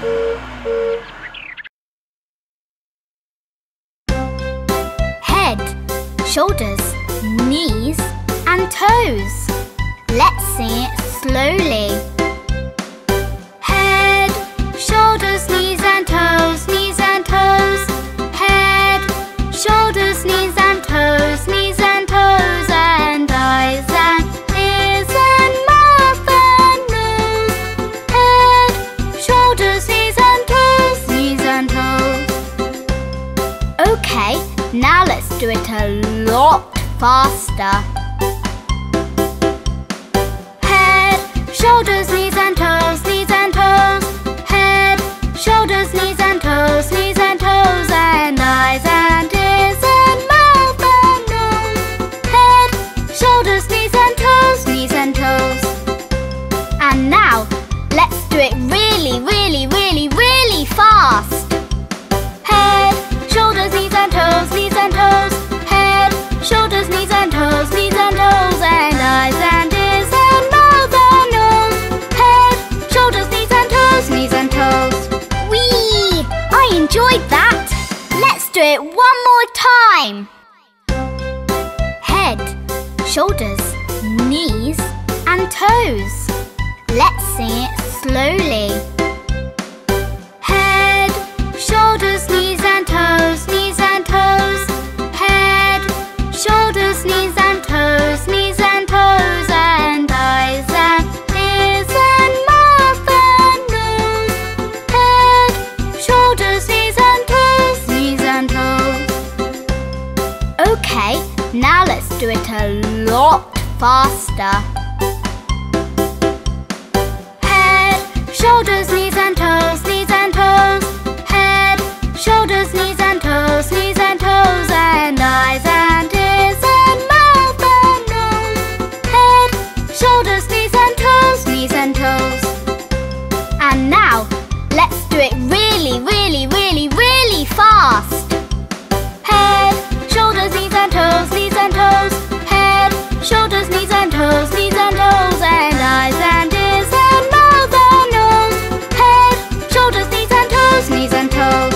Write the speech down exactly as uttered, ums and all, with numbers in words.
Head, shoulders, knees and toes. Let's sing it slowly. Head, shoulders, knees and toes, knees and toes. Head, shoulders, knees and toes, knees and toes, and eyes and ears and mouth and nose. Head, shoulders, knees and toes, knees and toes. Okay, now let's do it a lot faster. Head, shoulders, knees and toes, knees and toes. Head, shoulders, knees and toes, knees and toes, and eyes and ears and mouth and nose. Head, shoulders, knees and toes, knees and toes. And now, let's do it really, really, really, really fast. Head, shoulders, knees and toes, knees and toes. Head, shoulders, knees and toes, knees and toes, and eyes and ears and mouth and nose. Head, shoulders, knees and toes, knees and toes. Whee! I enjoyed that. Let's do it one more time. Head, shoulders, knees and toes. Let's sing it slowly. Head, shoulders, knees and toes, knees and toes. Head, shoulders, knees and toes, knees and toes, and eyes and ears and mouth and nose. Head, shoulders, knees and toes, knees and toes. Okay, now let's do it a lot faster. Head, shoulders, knees and toes, knees and toes. Head, shoulders, knees and toes, knees and toes, and eyes and ears and mouth and nose. Head, shoulders, knees and toes, knees and toes. And now, let's do it really, really, really, really fast. Head, shoulders, knees and toes, knees and toes. Head, shoulders, knees and toes, knees and toes, and eyes and ears and mouth and nose. Head, shoulders, knees and toes, knees and toes.